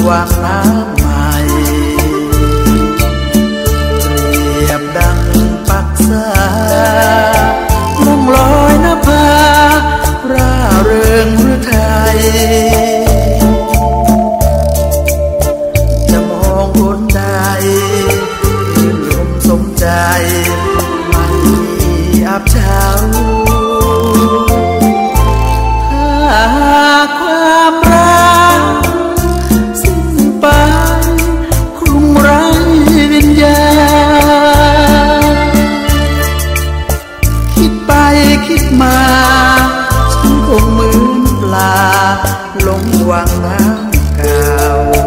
วางน้ำใหม่เรียบดังปักษาล่องลอยนภาร่าเริงหรือไทยจะมองคนใดลื่นลมสมใจไม่มีอับเฉาความรักสิ้นไปคงไร้วิญญาณคิดไปคิดมาฉันคงเหมือนปลาลงวังน้ำเก่า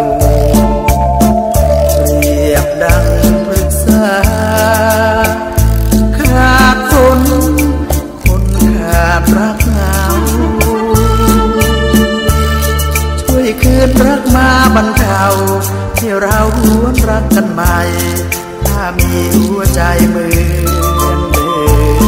เรียบดังพฤกษาขาดฝนคนขาดรักเหงาคืนรักมาบรรเทาให้เราหวนรักกันใหม่ถ้ามีหัวใจเหมือนเดิ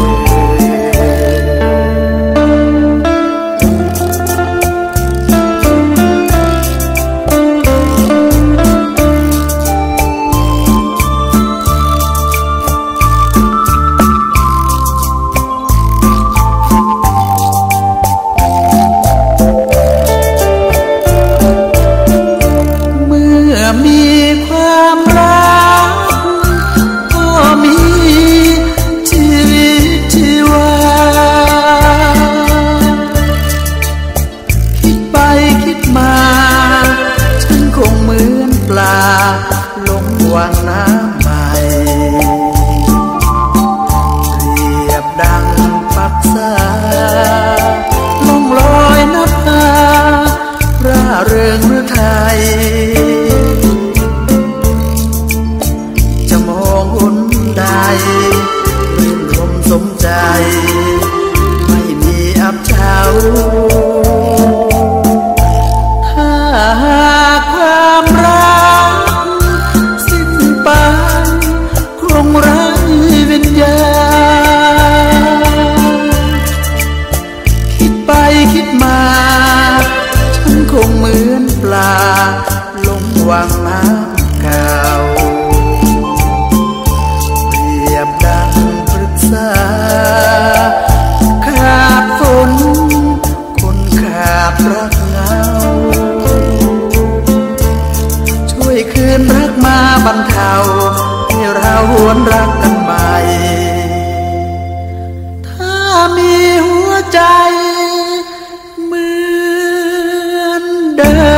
มีความรักก็มีชีวิตชีวาคิดไปคิดมาฉันคงเหมือนปลาลงวังน้ำใหม่เรียบดังปักษาล่องลอยนภาร่าเริงหรือไทยรื่นรมสมใจไม่มีอับเฉาถ้าหากความรักสิ้นไปคงไร้วิญญาณคิดไปคิดมาฉันคงเหมือนปลาลงวังน้ำเก่าดังปรึกษาขาดฝนคนขาดรักเหงาช่วยคืนรักมาบรรเทาให้เราหวนรักกันใหม่ถ้ามีหัวใจเหมือนเดิม